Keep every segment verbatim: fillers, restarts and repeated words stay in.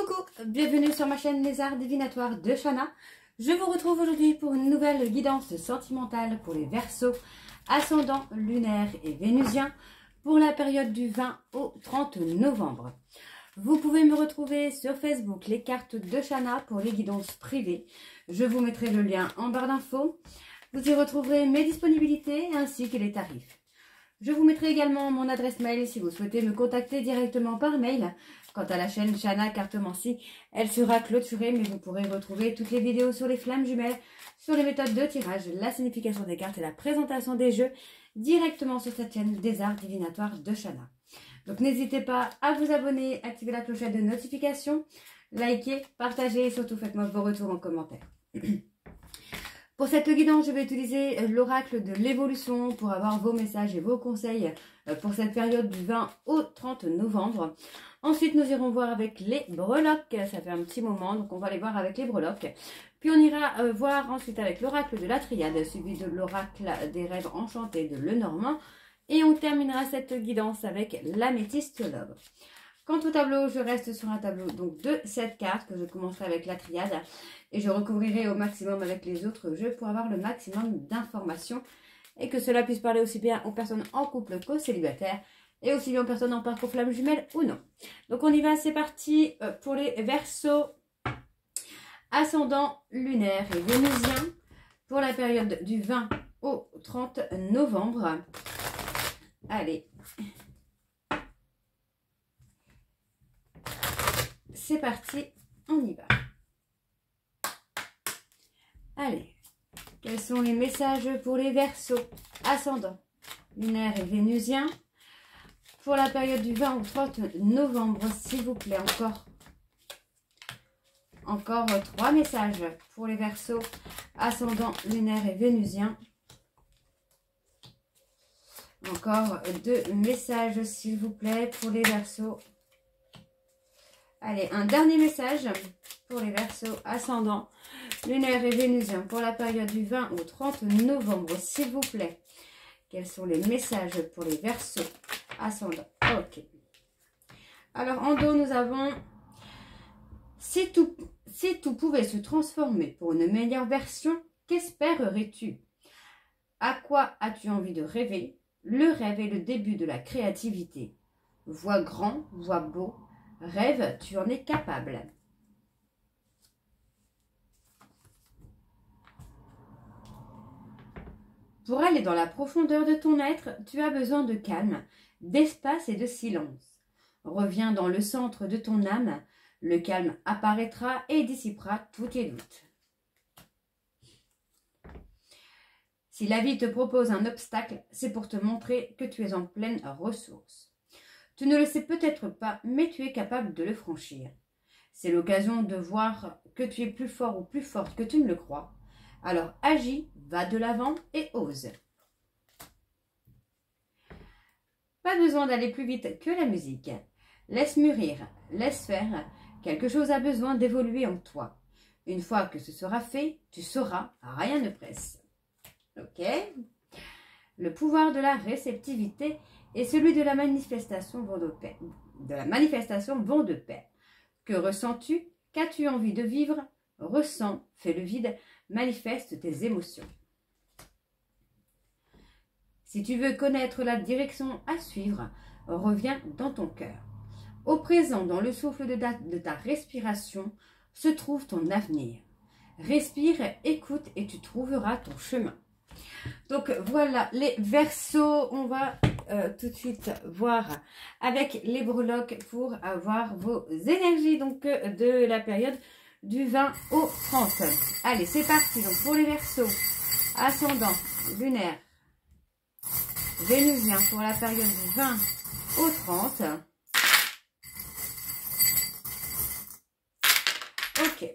Coucou, bienvenue sur ma chaîne Les Arts Divinatoires de Shana. Je vous retrouve aujourd'hui pour une nouvelle guidance sentimentale pour les Verseaux, ascendant lunaire et vénusien pour la période du vingt au trente novembre. Vous pouvez me retrouver sur Facebook, les cartes de Shana pour les guidances privées. Je vous mettrai le lien en barre d'infos. Vous y retrouverez mes disponibilités ainsi que les tarifs. Je vous mettrai également mon adresse mail si vous souhaitez me contacter directement par mail. Quant à la chaîne Shana Cartomancie, elle sera clôturée, mais vous pourrez retrouver toutes les vidéos sur les flammes jumelles, sur les méthodes de tirage, la signification des cartes et la présentation des jeux directement sur cette chaîne des Arts Divinatoires de Shana. Donc n'hésitez pas à vous abonner, activer la clochette de notification, liker, partager et surtout faites-moi vos retours en commentaire. Pour cette guidance, je vais utiliser l'oracle de l'évolution pour avoir vos messages et vos conseils pour cette période du vingt au trente novembre. Ensuite, nous irons voir avec les breloques. Ça fait un petit moment, donc on va aller voir avec les breloques. Puis on ira euh, voir ensuite avec l'oracle de la triade, suivi de l'oracle des rêves enchantés de Lenormand. Et on terminera cette guidance avec l'améthyste love. Quant au tableau, je reste sur un tableau donc de sept cartes que je commencerai avec la triade et je recouvrirai au maximum avec les autres jeux pour avoir le maximum d'informations et que cela puisse parler aussi bien aux personnes en couple qu'aux célibataires et aussi bien aux personnes en parcours flamme jumelle ou non. Donc on y va, c'est parti pour les Verseaux, ascendant lunaire et vénusien pour la période du vingt au trente novembre. Allez. C'est parti, on y va. Allez, quels sont les messages pour les Verseaux, ascendant lunaire et vénusien pour la période du vingt au trente novembre, s'il vous plaît. Encore, encore trois messages pour les Verseaux, ascendant lunaire et vénusien. Encore deux messages, s'il vous plaît, pour les Verseaux. Allez, un dernier message pour les Verseaux, ascendant lunaire et vénusien pour la période du vingt au trente novembre, s'il vous plaît. Quels sont les messages pour les Verseaux, ascendant? Ok. Alors, en dos, nous avons si tout, si tout pouvait se transformer pour une meilleure version, qu'espérerais-tu? À quoi as-tu envie de rêver? Le rêve est le début de la créativité. Vois grand, vois beau. Rêve, tu en es capable. Pour aller dans la profondeur de ton être, tu as besoin de calme, d'espace et de silence. Reviens dans le centre de ton âme, le calme apparaîtra et dissipera tous tes doutes. Si la vie te propose un obstacle, c'est pour te montrer que tu es en pleine ressource. Tu ne le sais peut-être pas, mais tu es capable de le franchir. C'est l'occasion de voir que tu es plus fort ou plus forte que tu ne le crois. Alors agis, va de l'avant et ose. Pas besoin d'aller plus vite que la musique. Laisse mûrir, laisse faire. Quelque chose a besoin d'évoluer en toi. Une fois que ce sera fait, tu sauras, rien ne presse. Ok? Le pouvoir de la réceptivité et celui de la manifestation vont de pair. De la manifestation vont de pair. Que ressens-tu? Qu'as-tu envie de vivre? Ressens, fais le vide, manifeste tes émotions. Si tu veux connaître la direction à suivre, reviens dans ton cœur. Au présent, dans le souffle de ta, de ta respiration, se trouve ton avenir. Respire, écoute et tu trouveras ton chemin. Donc voilà les Verseaux, on va euh, tout de suite voir avec les breloques pour avoir vos énergies donc euh, de la période du vingt au trente. Allez, c'est parti donc pour les Verseaux, ascendant lunaire, vénusien pour la période du vingt au trente. Ok.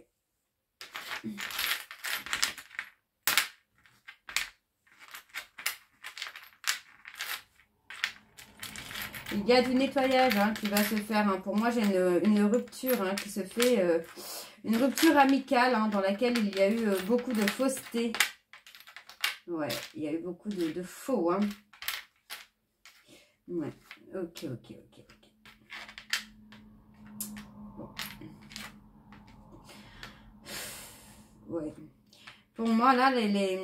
Il y a du nettoyage hein, qui va se faire. Hein. Pour moi, j'ai une, une rupture hein, qui se fait. Euh, une rupture amicale hein, dans laquelle il y a eu euh, beaucoup de fausseté. Ouais, il y a eu beaucoup de, de faux. Hein. Ouais, ok, ok, ok. ok. Bon. ouais. Pour moi, là, les, les,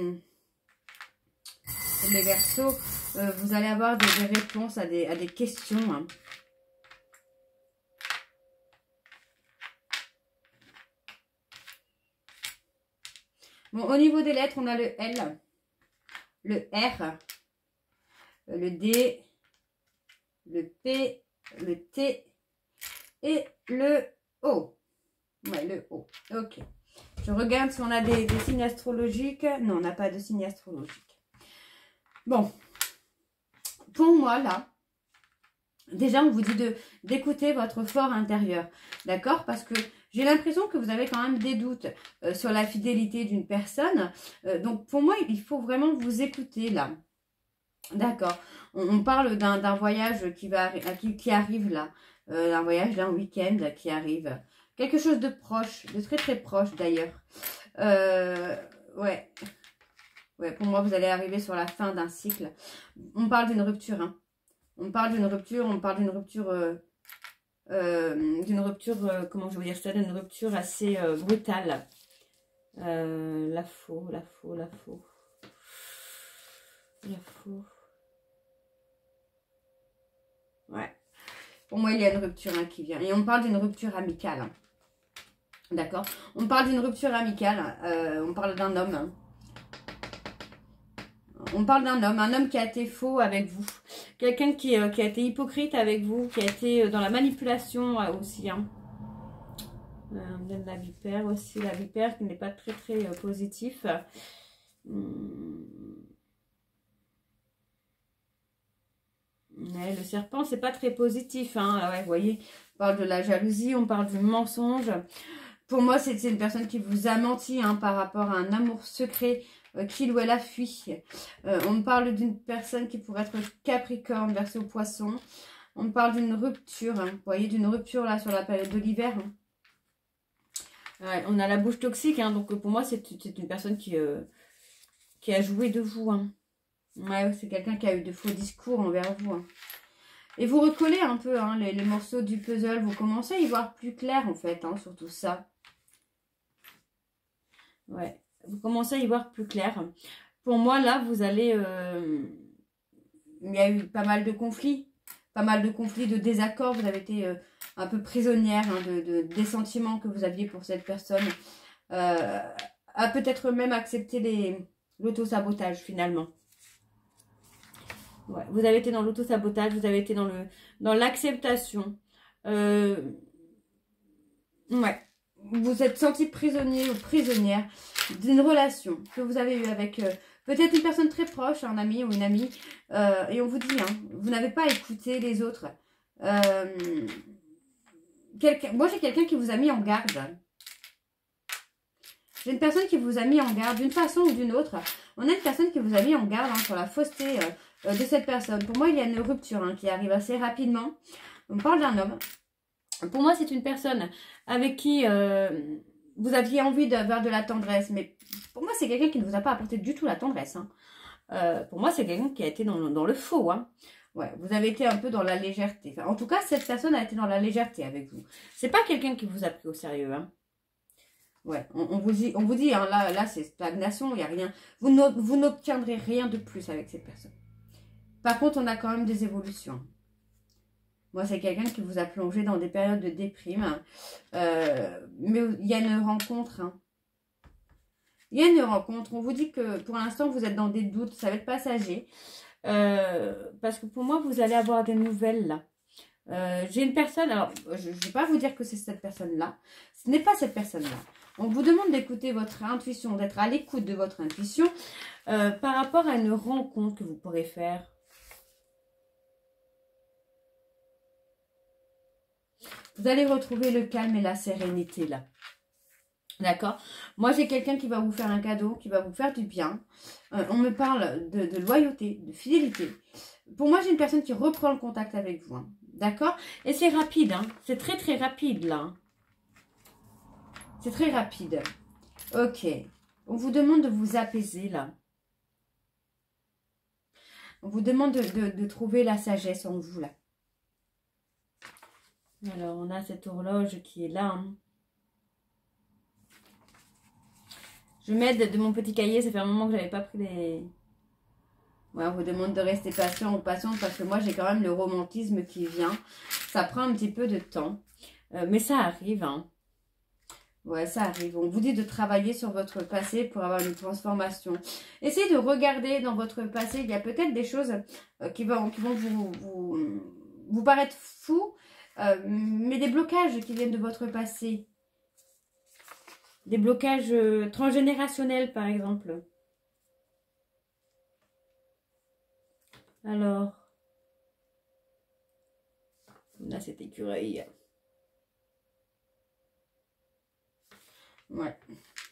les Verseaux, euh, vous allez avoir des, des réponses à des, à des questions. Hein. Bon, au niveau des lettres, on a le L, le R, le D, le P, le T et le O. Ouais, le O. Ok. Je regarde si on a des, des signes astrologiques. Non, on n'a pas de signes astrologiques. Bon. Pour moi, là, déjà, on vous dit de d'écouter votre fort intérieur. D'accord? Parce que j'ai l'impression que vous avez quand même des doutes euh, sur la fidélité d'une personne. Euh, donc, pour moi, il faut vraiment vous écouter, là. D'accord. On, on parle d'un voyage qui, va, qui, qui arrive, là. Euh, un voyage d'un week-end qui arrive. Quelque chose de proche, de très très proche d'ailleurs. Euh, ouais. Ouais, pour moi, vous allez arriver sur la fin d'un cycle. On parle d'une rupture. Hein. On parle d'une rupture, on parle d'une rupture... Euh, euh, d'une rupture, euh, comment je veux dire ça, d'une rupture assez euh, brutale. Euh, la faux, la faux, la faux. La faux. Ouais. Pour moi, il y a une rupture hein, qui vient. Et on parle d'une rupture amicale. Hein. D'accord. On parle d'une rupture amicale. Euh, on parle d'un homme. Hein. On parle d'un homme. Un homme qui a été faux avec vous. Quelqu'un qui, euh, qui a été hypocrite avec vous. Qui a été dans la manipulation euh, aussi. Hein. Euh, on donne la vipère aussi. La vipère qui n'est pas très très euh, positif. Hum. Ouais, le serpent, c'est pas très positif. Hein. Ouais, vous voyez, on parle de la jalousie. On parle du mensonge. Pour moi, c'est une personne qui vous a menti hein, par rapport à un amour secret euh, qu'il ou elle a fui. Euh, on parle d'une personne qui pourrait être Capricorne, Verseau, Poisson. On parle d'une rupture. Hein, vous voyez, d'une rupture là sur la période de l'hiver. Hein. Ouais, on a la bouche toxique. Hein, donc pour moi, c'est une personne qui, euh, qui a joué de vous. Hein. Ouais, c'est quelqu'un qui a eu de faux discours envers vous. Hein. Et vous recollez un peu hein, les, les morceaux du puzzle. Vous commencez à y voir plus clair en fait hein, sur tout ça. Ouais, vous commencez à y voir plus clair. Pour moi, là, vous allez... Euh... Il y a eu pas mal de conflits. Pas mal de conflits, de désaccords. Vous avez été euh, un peu prisonnière hein, de, de, des sentiments que vous aviez pour cette personne. Euh, a peut-être même accepté l'auto-sabotage, finalement. Ouais, vous avez été dans l'auto-sabotage. Vous avez été dans le dans l'acceptation. Euh... Ouais. Vous êtes senti prisonnier ou prisonnière d'une relation que vous avez eue avec euh, peut-être une personne très proche, un ami ou une amie. Euh, et on vous dit, hein, vous n'avez pas écouté les autres. Euh, moi, j'ai quelqu'un qui vous a mis en garde. J'ai une personne qui vous a mis en garde d'une façon ou d'une autre. On a une personne qui vous a mis en garde hein, sur la fausseté euh, de cette personne. Pour moi, il y a une rupture hein, qui arrive assez rapidement. On parle d'un homme. Pour moi, c'est une personne avec qui euh, vous aviez envie d'avoir de la tendresse. Mais pour moi, c'est quelqu'un qui ne vous a pas apporté du tout la tendresse. Hein. Euh, pour moi, c'est quelqu'un qui a été dans le, dans le faux. Hein. Ouais, vous avez été un peu dans la légèreté. Enfin, en tout cas, cette personne a été dans la légèreté avec vous. C'est pas quelqu'un qui vous a pris au sérieux. Hein. Ouais, on, on vous dit, on vous dit hein, là, là c'est stagnation, il n'y a rien. Vous n'obtiendrez rien de plus avec cette personne. Par contre, on a quand même des évolutions. Moi, c'est quelqu'un qui vous a plongé dans des périodes de déprime. Euh, mais il y a une rencontre. Hein. Il y a une rencontre. On vous dit que pour l'instant, vous êtes dans des doutes. Ça va être passager. Euh, parce que pour moi, vous allez avoir des nouvelles là. Euh, J'ai une personne. Alors, je ne vais pas vous dire que c'est cette personne-là. Ce n'est pas cette personne-là. On vous demande d'écouter votre intuition, d'être à l'écoute de votre intuition euh, par rapport à une rencontre que vous pourrez faire. Vous allez retrouver le calme et la sérénité là. D'accord? Moi, j'ai quelqu'un qui va vous faire un cadeau, qui va vous faire du bien. Euh, on me parle de, de loyauté, de fidélité. Pour moi, j'ai une personne qui reprend le contact avec vous. Hein. D'accord? Et c'est rapide. Hein. C'est très, très rapide là. Hein. C'est très rapide. Ok. On vous demande de vous apaiser là. On vous demande de, de, de trouver la sagesse en vous là. Alors, on a cette horloge qui est là. Hein. Je m'aide de mon petit cahier, ça fait un moment que j'avais pas pris les... Ouais, on vous demande de rester patient ou patiente parce que moi, j'ai quand même le romantisme qui vient. Ça prend un petit peu de temps, euh, mais ça arrive, hein. Ouais, ça arrive. On vous dit de travailler sur votre passé pour avoir une transformation. Essayez de regarder dans votre passé. Il y a peut-être des choses euh, qui vont, qui vont vous, vous, vous paraître fous, euh, mais des blocages qui viennent de votre passé. Des blocages euh, transgénérationnels, par exemple. Alors, là, cet écureuil. Ouais.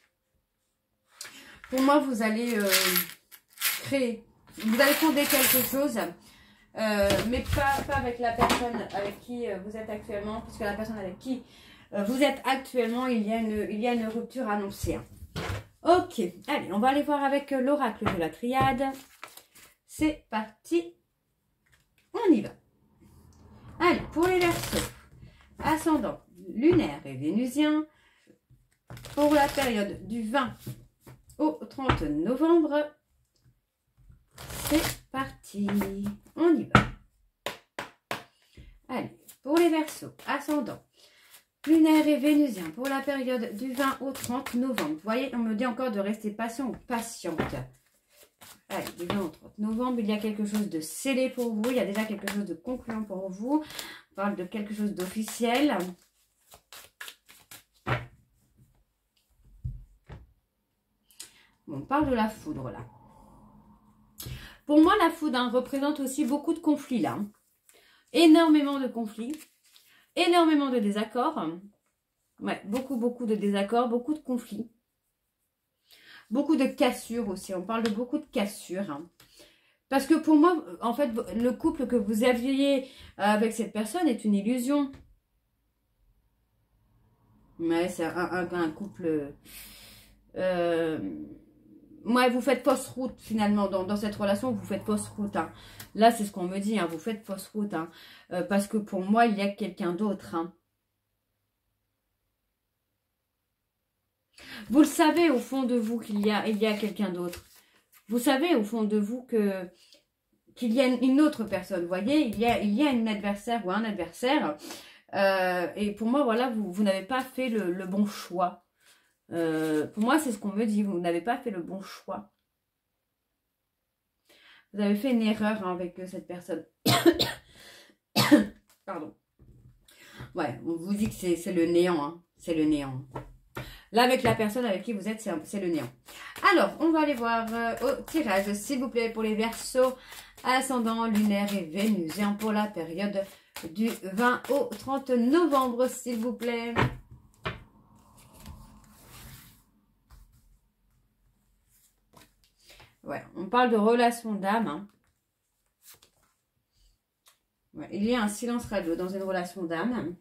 Pour moi, vous allez euh, créer, vous allez fonder quelque chose, euh, mais pas, pas avec la personne avec qui euh, vous êtes actuellement, puisque la personne avec qui euh, vous êtes actuellement, il y a une, il y a une rupture annoncée. Ok, allez, on va aller voir avec l'oracle de la triade. C'est parti, on y va. Allez, pour les Verseaux, ascendant lunaire et vénusien, pour la période du vingt au trente novembre, c'est parti, on y va. Allez, pour les Verseaux, ascendant lunaire et vénusien, pour la période du vingt au trente novembre. Vous voyez, on me dit encore de rester patient ou patiente. Allez, du vingt au trente novembre, il y a quelque chose de scellé pour vous. Il y a déjà quelque chose de concluant pour vous. On parle de quelque chose d'officiel. Bon, on parle de la foudre, là. Pour moi, la foudre hein, représente aussi beaucoup de conflits, là. Énormément de conflits. Énormément de désaccords. Ouais, beaucoup, beaucoup de désaccords, beaucoup de conflits. Beaucoup de cassures aussi. On parle de beaucoup de cassures. Hein. Parce que pour moi, en fait, le couple que vous aviez avec cette personne est une illusion. Ouais, c'est un, un, un couple... Euh, ouais, vous faites fausse route finalement. Dans, dans cette relation, vous faites fausse route. Hein. Là, c'est ce qu'on me dit. Hein, vous faites fausse route. Hein, euh, parce que pour moi, il y a quelqu'un d'autre. Hein. Vous le savez au fond de vous qu'il y a, il y a quelqu'un d'autre. Vous savez au fond de vous que qu'il y a une autre personne. Vous voyez, il y a, il y a une adversaire ou un adversaire. Euh, et pour moi, voilà, vous, vous n'avez pas fait le, le bon choix. Euh, pour moi, c'est ce qu'on me dit. Vous n'avez pas fait le bon choix. Vous avez fait une erreur hein, avec cette personne. Pardon. Ouais, on vous dit que c'est le néant. Hein. C'est le néant. Là, avec la personne avec qui vous êtes, c'est le néant. Alors, on va aller voir euh, au tirage, s'il vous plaît, pour les Verseaux, ascendant, lunaire et vénusien, pour la période du vingt au trente novembre, s'il vous plaît. Ouais, on parle de relation d'âme. Hein. Ouais, il y a un silence radio dans une relation d'âme.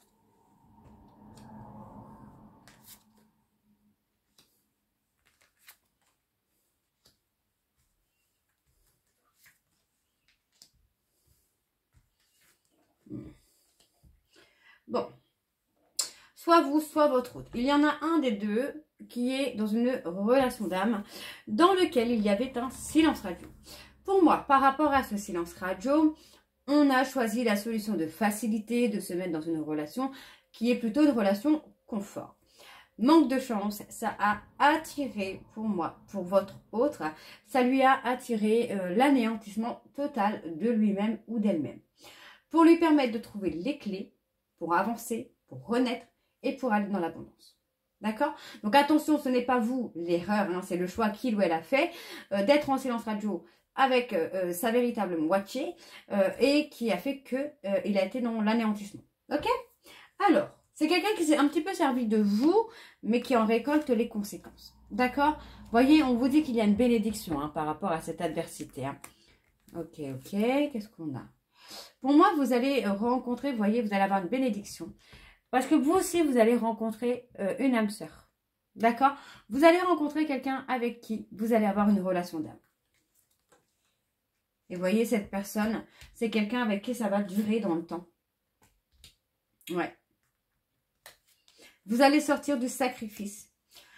Bon, soit vous, soit votre autre. Il y en a un des deux qui est dans une relation d'âme dans lequel il y avait un silence radio. Pour moi, par rapport à ce silence radio, on a choisi la solution de facilité, de se mettre dans une relation qui est plutôt une relation confort. Manque de chance, ça a attiré pour moi, pour votre autre, ça lui a attiré euh, l'anéantissement total de lui-même ou d'elle-même. Pour lui permettre de trouver les clés pour avancer, pour renaître et pour aller dans l'abondance. D'accord? Donc attention, ce n'est pas vous l'erreur, hein, c'est le choix qu'il ou elle a fait euh, d'être en silence radio avec euh, sa véritable moitié euh, et qui a fait qu'il euh, a été dans l'anéantissement. Ok? Alors, c'est quelqu'un qui s'est un petit peu servi de vous, mais qui en récolte les conséquences. D'accord? Voyez, on vous dit qu'il y a une bénédiction hein, par rapport à cette adversité. Hein. Ok, ok, qu'est-ce qu'on a? Pour moi, vous allez rencontrer, vous voyez, vous allez avoir une bénédiction. Parce que vous aussi, vous allez rencontrer euh, une âme sœur. D'accord? Vous allez rencontrer quelqu'un avec qui vous allez avoir une relation d'âme. Et vous voyez, cette personne, c'est quelqu'un avec qui ça va durer dans le temps. Ouais. Vous allez sortir du sacrifice.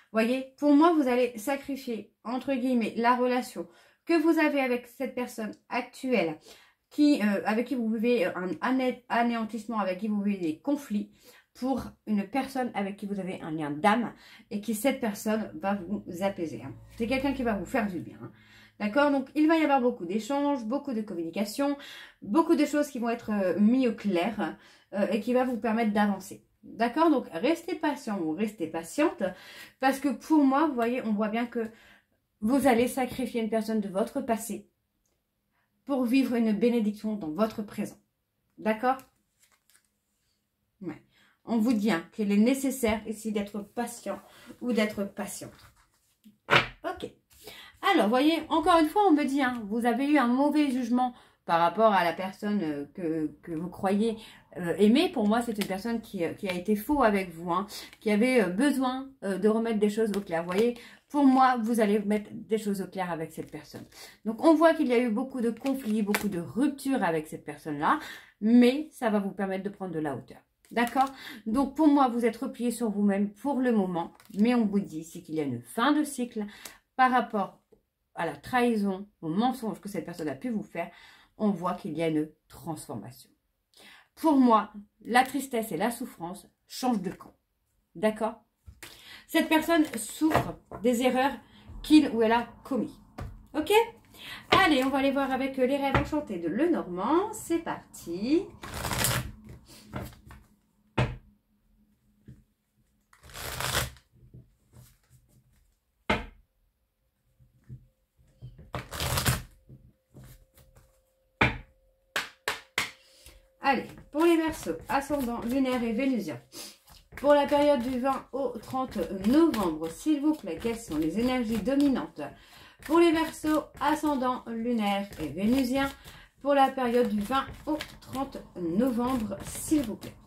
Voyez, pour moi, vous allez sacrifier, entre guillemets, la relation que vous avez avec cette personne actuelle, qui, euh, avec qui vous vivez un ané anéantissement, avec qui vous vivez des conflits, pour une personne avec qui vous avez un lien d'âme et qui, cette personne, va vous apaiser. Hein. C'est quelqu'un qui va vous faire du bien. Hein. D'accord? Donc, il va y avoir beaucoup d'échanges, beaucoup de communication, beaucoup de choses qui vont être euh, mises au clair euh, et qui va vous permettre d'avancer. D'accord? Donc, restez patient ou restez patiente parce que pour moi, vous voyez, on voit bien que vous allez sacrifier une personne de votre passé pour vivre une bénédiction dans votre présent. D'accord? Ouais. On vous dit hein, qu'il est nécessaire ici d'être patient ou d'être patiente. Ok. Alors, voyez, encore une fois, on me dit, hein, vous avez eu un mauvais jugement par rapport à la personne euh, que, que vous croyez euh, aimer. Pour moi, c'est une personne qui, qui a été faux avec vous, hein, qui avait euh, besoin euh, de remettre des choses au clair. Vous voyez, pour moi, vous allez mettre des choses au clair avec cette personne. Donc, on voit qu'il y a eu beaucoup de conflits, beaucoup de ruptures avec cette personne-là, mais ça va vous permettre de prendre de la hauteur. D'accord? Donc, pour moi, vous êtes replié sur vous-même pour le moment, mais on vous dit ici qu'il y a une fin de cycle par rapport à la trahison, au mensonge que cette personne a pu vous faire. On voit qu'il y a une transformation. Pour moi, la tristesse et la souffrance changent de camp. D'accord? Cette personne souffre des erreurs qu'il ou elle a commis. Ok? Allez, on va aller voir avec les rêves enchantés de Lenormand. C'est parti. Allez, pour les Verseaux, ascendant, lunaire et vénusien. Pour la période du vingt au trente novembre, s'il vous plaît, quelles sont les énergies dominantes? Pour les Verseaux, ascendant, lunaire et vénusien. Pour la période du vingt au trente novembre, s'il vous plaît.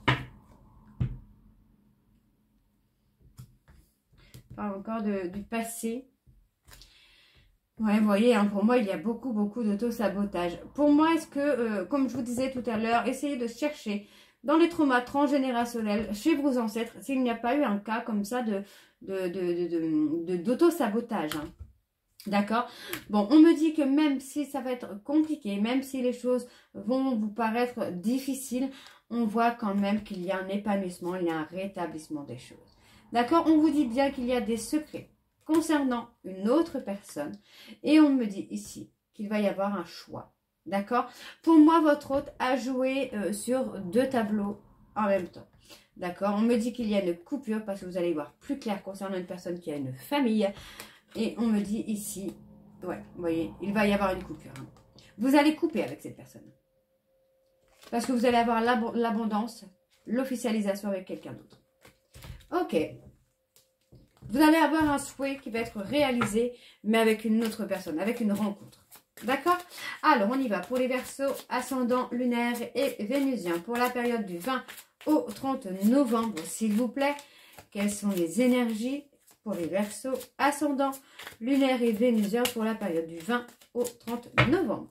On parle encore de, du passé. Ouais, vous voyez, hein, pour moi, il y a beaucoup, beaucoup d'auto-sabotage. Pour moi, est-ce que, euh, comme je vous disais tout à l'heure, essayez de chercher dans les traumas transgénérationnels chez vos ancêtres, s'il n'y a pas eu un cas comme ça de de, de, de, de, d'auto-sabotage. Hein. D'accord? Bon, on me dit que même si ça va être compliqué, même si les choses vont vous paraître difficiles, on voit quand même qu'il y a un épanouissement, il y a un rétablissement des choses. D'accord? On vous dit bien qu'il y a des secrets concernant une autre personne. Et on me dit ici qu'il va y avoir un choix. D'accord? Pour moi, votre hôte a joué euh, sur deux tableaux en même temps. D'accord? On me dit qu'il y a une coupure parce que vous allez voir plus clair concernant une personne qui a une famille. Et on me dit ici, ouais, vous voyez, il va y avoir une coupure. Hein. Vous allez couper avec cette personne. Parce que vous allez avoir l'abondance, l'officialisation avec quelqu'un d'autre. Ok. Vous allez avoir un souhait qui va être réalisé, mais avec une autre personne, avec une rencontre. D'accord? Alors, on y va pour les Verseaux, ascendant, lunaire et vénusien. Pour la période du vingt au trente novembre, s'il vous plaît. Quelles sont les énergies pour les Verseaux, ascendant, lunaire et vénusien pour la période du vingt au trente novembre?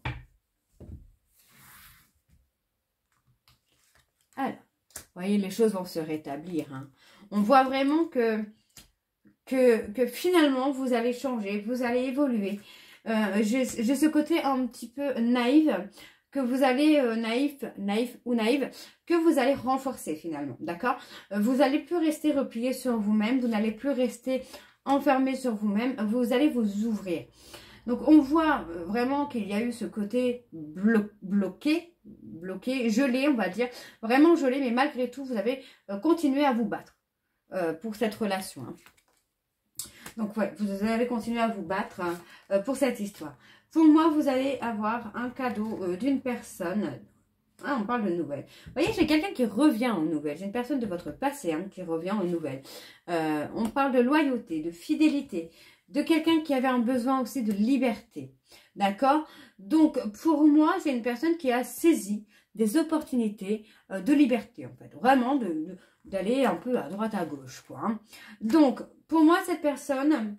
Alors, vous voyez, les choses vont se rétablir. Hein. On voit vraiment que... Que, que finalement vous allez changer, vous allez évoluer. Euh, J'ai ce côté un petit peu naïve, que vous allez, euh, naïf, naïf ou naïve, que vous allez renforcer finalement, d'accord? euh, Vous n'allez plus rester replié sur vous-même, vous n'allez plus rester enfermé sur vous-même, vous allez vous ouvrir. Donc on voit vraiment qu'il y a eu ce côté blo bloqué, bloqué, gelé on va dire, vraiment gelé, mais malgré tout vous avez euh, continué à vous battre euh, pour cette relation, hein. Donc, ouais, vous allez continuer à vous battre euh, pour cette histoire. Pour moi, vous allez avoir un cadeau euh, d'une personne. Ah, on parle de nouvelles. Vous voyez, j'ai quelqu'un qui revient aux nouvelles. J'ai une personne de votre passé hein, qui revient aux nouvelles. Euh, on parle de loyauté, de fidélité, de quelqu'un qui avait un besoin aussi de liberté. D'accord? Donc, pour moi, c'est une personne qui a saisi des opportunités euh, de liberté, en fait. Vraiment, de... de d'aller un peu à droite à gauche quoi. Hein. Donc pour moi cette personne,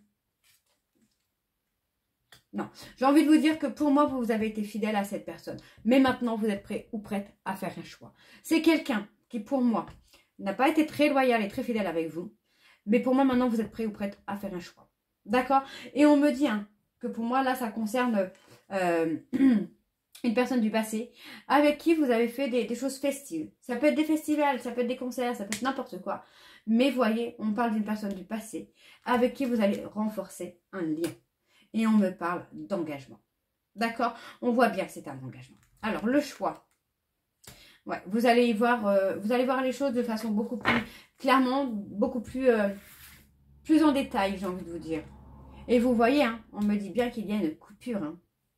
non, j'ai envie de vous dire que pour moi vous avez été fidèle à cette personne, mais maintenant vous êtes prêt ou prête à faire un choix. C'est quelqu'un qui pour moi n'a pas été très loyal et très fidèle avec vous, Mais pour moi, maintenant, vous êtes prêt ou prête à faire un choix. D'accord? Et on me dit hein, que pour moi, là, ça concerne euh, une personne du passé avec qui vous avez fait des, des choses festives. Ça peut être des festivals, ça peut être des concerts, ça peut être n'importe quoi. Mais voyez, on parle d'une personne du passé avec qui vous allez renforcer un lien. Et on me parle d'engagement. D'accord? On voit bien que c'est un engagement. Alors, le choix. Ouais, vous allez y voir, euh, vous allez voir les choses de façon beaucoup plus clairement, beaucoup plus, euh, plus en détail, j'ai envie de vous dire. Et vous voyez, hein, on me dit bien qu'il y a une coupure. Hein.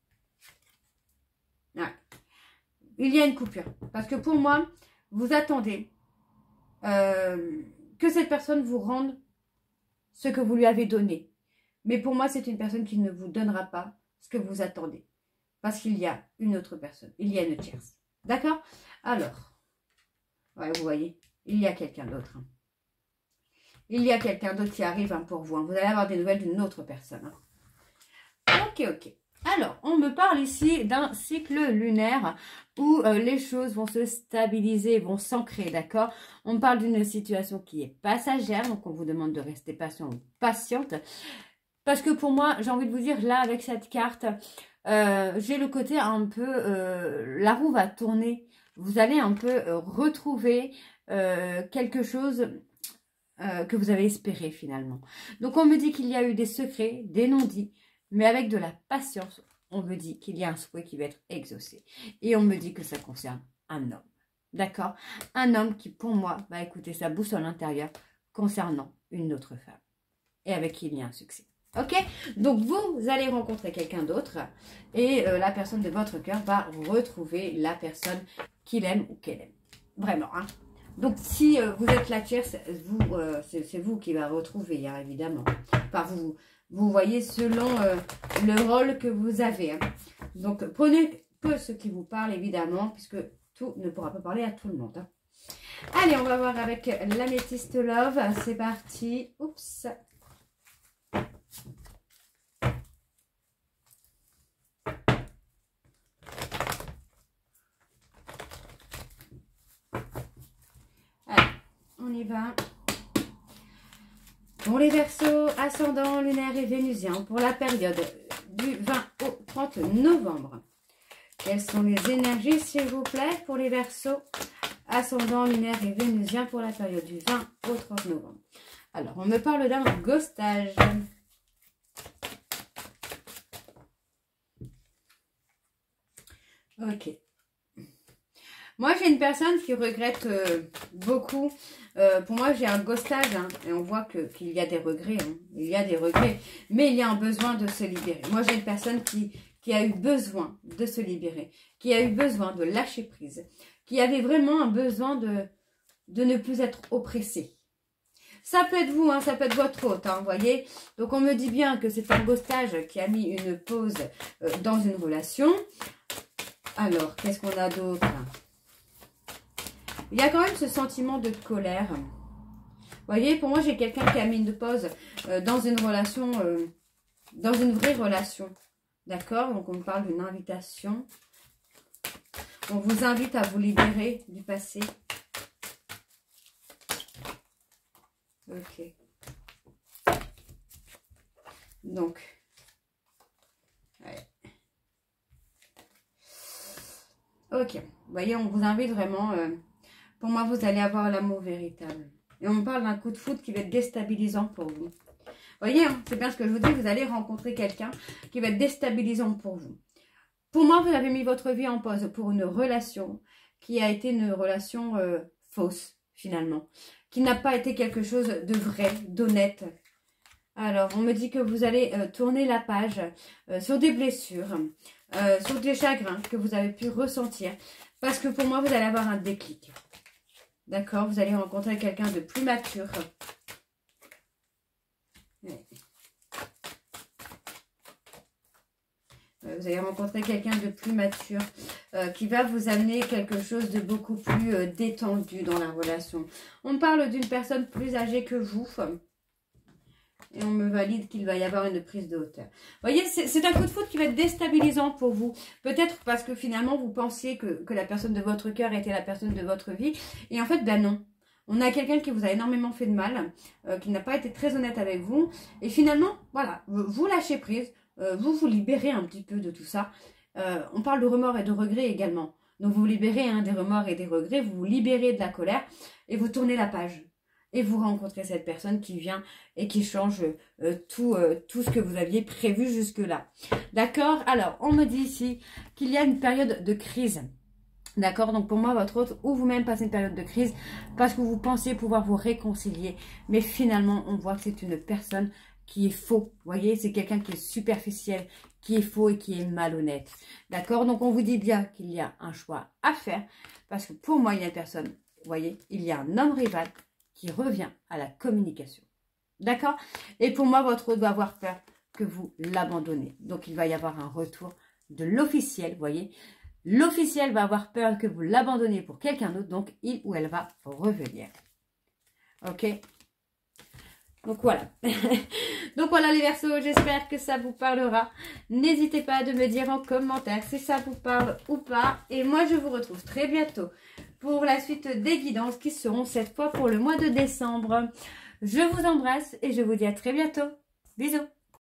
Ouais. Il y a une coupure. Parce que pour moi, vous attendez euh, que cette personne vous rende ce que vous lui avez donné. Mais pour moi, c'est une personne qui ne vous donnera pas ce que vous attendez. Parce qu'il y a une autre personne. Il y a une tierce. D'accord? Alors, ouais, vous voyez, il y a quelqu'un d'autre. Hein. Il y a quelqu'un d'autre qui arrive hein, pour vous. Hein. Vous allez avoir des nouvelles d'une autre personne. Hein. Ok, ok. Alors, on me parle ici d'un cycle lunaire où euh, les choses vont se stabiliser, vont s'ancrer, d'accord? On parle d'une situation qui est passagère, donc on vous demande de rester patient ou patiente. Parce que pour moi, j'ai envie de vous dire, là, avec cette carte, euh, j'ai le côté un peu, euh, la roue va tourner. Vous allez un peu euh, retrouver euh, quelque chose euh, que vous avez espéré finalement. Donc, on me dit qu'il y a eu des secrets, des non-dits, mais avec de la patience, on me dit qu'il y a un souhait qui va être exaucé. Et on me dit que ça concerne un homme. D'accord? Un homme qui, pour moi, va écouter sa boussole intérieure concernant une autre femme. Et avec qui il y a un succès. Ok? Donc, vous allez rencontrer quelqu'un d'autre. Et euh, la personne de votre cœur va retrouver la personne qu'il aime ou qu'elle aime. Vraiment, hein? Donc, si euh, vous êtes la tierce, vous, euh, c'est vous qui va retrouver, hein, évidemment. Enfin, vous, vous voyez selon euh, le rôle que vous avez. Hein. Donc, prenez que ce qui vous parle, évidemment, puisque tout ne pourra pas parler à tout le monde. Hein. Allez, on va voir avec l'améthyste love. C'est parti. Oups. On y va. Pour les Verseaux, ascendant lunaire et vénusien, pour la période du vingt au trente novembre. Quelles sont les énergies, s'il vous plaît, pour les Verseaux, ascendant lunaire et vénusien, pour la période du vingt au trente novembre. Alors, on me parle d'un ghostage. Ok. Moi, j'ai une personne qui regrette euh, beaucoup. Euh, pour moi, j'ai un ghostage. Hein, et on voit que qu'il y a des regrets. Hein, il y a des regrets. Mais il y a un besoin de se libérer. Moi, j'ai une personne qui, qui a eu besoin de se libérer. Qui a eu besoin de lâcher prise. Qui avait vraiment un besoin de, de ne plus être oppressé. Ça peut être vous, hein, ça peut être votre hôte, hein, vous voyez. Donc, on me dit bien que c'est un ghostage qui a mis une pause euh, dans une relation. Alors, qu'est-ce qu'on a d'autre? Il y a quand même ce sentiment de colère. Vous voyez, pour moi, j'ai quelqu'un qui a mis une pause euh, dans une relation, euh, dans une vraie relation. D'accord? Donc, on me parle d'une invitation. On vous invite à vous libérer du passé. Ok. Donc, ouais. Ok. Vous voyez, on vous invite vraiment... Euh, pour moi, vous allez avoir l'amour véritable. Et on me parle d'un coup de foudre qui va être déstabilisant pour vous. Vous voyez, hein, c'est bien ce que je vous dis. Vous allez rencontrer quelqu'un qui va être déstabilisant pour vous. Pour moi, vous avez mis votre vie en pause pour une relation qui a été une relation euh, fausse, finalement. Qui n'a pas été quelque chose de vrai, d'honnête. Alors, on me dit que vous allez euh, tourner la page euh, sur des blessures, euh, sur des chagrins que vous avez pu ressentir. Parce que pour moi, vous allez avoir un déclic. D'accord? Vous allez rencontrer quelqu'un de plus mature. Ouais. Vous allez rencontrer quelqu'un de plus mature euh, qui va vous amener quelque chose de beaucoup plus euh, détendu dans la relation. On parle d'une personne plus âgée que vous. Et on me valide qu'il va y avoir une prise de hauteur. Vous voyez, c'est un coup de foudre qui va être déstabilisant pour vous. Peut-être parce que finalement, vous pensiez que, que la personne de votre cœur était la personne de votre vie. Et en fait, ben non. On a quelqu'un qui vous a énormément fait de mal, euh, qui n'a pas été très honnête avec vous. Et finalement, voilà, vous, vous lâchez prise, euh, vous vous libérez un petit peu de tout ça. Euh, on parle de remords et de regrets également. Donc vous vous libérez hein, des remords et des regrets, vous vous libérez de la colère et vous tournez la page. Et vous rencontrez cette personne qui vient et qui change euh, tout, euh, tout ce que vous aviez prévu jusque-là. D'accord? Alors, on me dit ici qu'il y a une période de crise. D'accord, donc pour moi, votre hôte ou vous-même passez une période de crise parce que vous pensez pouvoir vous réconcilier. Mais finalement, on voit que c'est une personne qui est faux. Vous voyez, c'est quelqu'un qui est superficiel, qui est faux et qui est malhonnête. D'accord, donc on vous dit bien qu'il y a un choix à faire parce que pour moi, il y a une personne, vous voyez, il y a un homme rival qui revient à la communication. D'accord? Et pour moi, votre hôte doit avoir peur que vous l'abandonnez. Donc, il va y avoir un retour de l'officiel, vous voyez. L'officiel va avoir peur que vous l'abandonniez pour quelqu'un d'autre, donc il ou elle va revenir. Ok? Donc voilà. Donc voilà les Verseaux, j'espère que ça vous parlera. N'hésitez pas de me dire en commentaire si ça vous parle ou pas. Et moi je vous retrouve très bientôt pour la suite des guidances qui seront cette fois pour le mois de décembre. Je vous embrasse et je vous dis à très bientôt. Bisous.